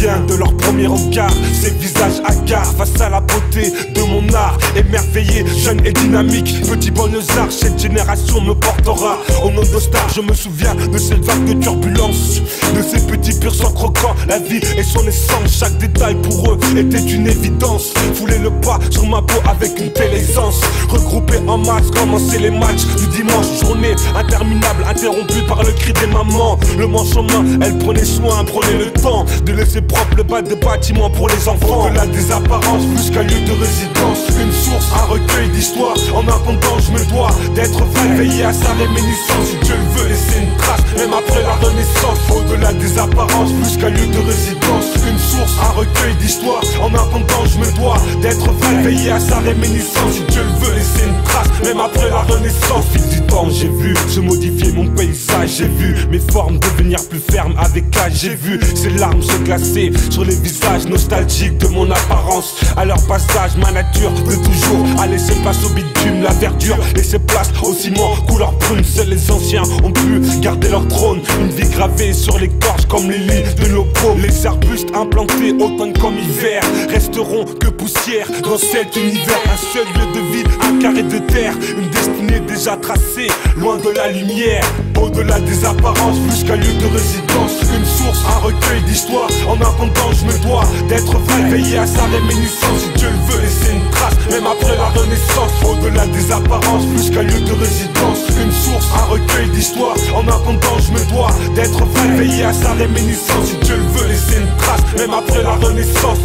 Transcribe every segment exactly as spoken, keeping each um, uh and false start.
souviens de leur premier regard, ces visages hagards face à la beauté de mon art. Émerveillé, jeune et dynamique, petit banlieusard, cette génération me portera au nom de star. Je me souviens de cette vague de turbulence, de ces petits purs sans croquants, la vie et son essence. Chaque détail pour eux était une évidence. Fouler le pas sur ma peau avec une telle aisance. Regroupés en masse, commencer les matchs du dimanche. Journée interminable, interrompue par le cri des mamans. Le manche en main, elle prenait soin, prenait le temps de laisser propre le bas de bâtiment pour les enfants. Au-delà des apparences, plus qu'un lieu de résidence, une source, un recueil d'histoire. En attendant, je me dois d'être vrai, veiller à sa réminiscence. Si Dieu le veut, laisser une trace, même après la renaissance. Au-delà des apparences, plus qu'un lieu de résidence, une source, un recueil d'histoire. En attendant, je me dois d'être vrai, veiller à sa réminiscence. Si Dieu le veut, laisser une trace, même après la renaissance. Au fil du temps, j'ai vu se modifier mon paysage. J'ai vu mes formes devenir plus fermes avec l'âge. J'ai vu ces larmes se glacer sur les visages nostalgiques de mon apparence. À leur passage, ma nature de toujours a laissé place au bitume, la verdure laissé place au ciment couleur brune. Seuls les anciens ont pu garder leur trône, une vie gravée sur les gorges comme les lits de nos paumes. Les arbustes implantés automne comme hiver resteront que poussière dans cet univers. Un seul lieu de vie, un carré de terre, une destinée déjà tracée, loin de la lumière. Au-delà des apparences, plus qu'un lieu de résidence, une source, un recueil d'histoire. En attendant, je me dois d'être vrai, veiller à sa réminiscence. Si Dieu le veut, laisser une trace, même après la renaissance. Au-delà des apparences, plus qu'un lieu de résidence, une source, un recueil d'histoire. En attendant, je me dois d'être vrai, veiller à sa réminiscence. Si Dieu le veut, laisser une trace, même après la renaissance.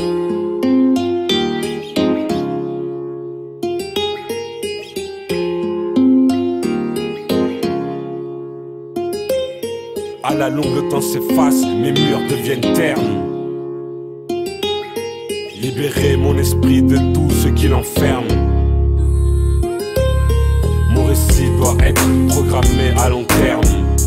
À la longue, le temps s'efface, mes murs deviennent ternes. Libérer mon esprit de tout ce qui l'enferme. Mon récit doit être programmé à long terme.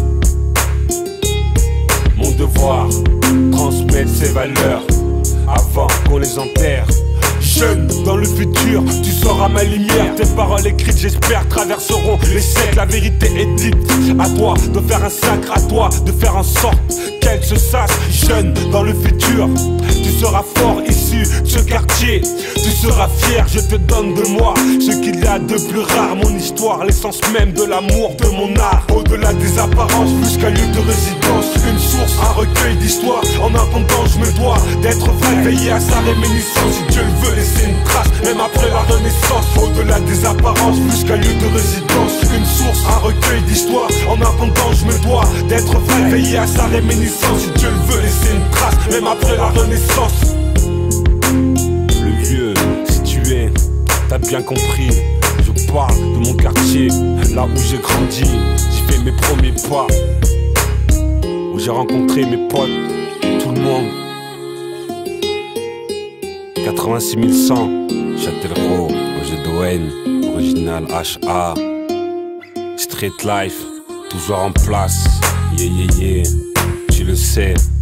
Mon devoir, transmettre ses valeurs avant qu'on les enterre. Jeune dans le futur, tu seras ma lumière. Tes paroles écrites, j'espère, traverseront les siècles. La vérité est dite, à toi de faire un sacre, à toi de faire en sorte qu'elle se sache. Jeune dans le futur, tu seras fort issu de ce quartier. Tu seras fier, je te donne de moi ce qu'il y a de plus rare. Mon histoire, l'essence même de l'amour de mon art. Au-delà des apparences, plus qu'un lieu de résidence, une source, un recueil d'histoire. En attendant, je me dois d'être vrai, veiller à sa réminiscence. Si Dieu le veut, laisser une trace, même après la renaissance. Au-delà des apparences, plus qu'un lieu de résidence, une source, un recueil d'histoire. En attendant, je me dois d'être vrai, veiller à sa réminiscence. Si Dieu le veut, laisser une trace, même après la renaissance. Le vieux, si tu es, t'as bien compris. Je parle de mon quartier, là où j'ai grandi. J'ai fait mes premiers pas, où j'ai rencontré mes potes, tout le monde. quatre-vingt-six mille cent, Châtellerault, Roger Doen, original H A. Street life, toujours en place, yeah yeah yeah, tu le sais.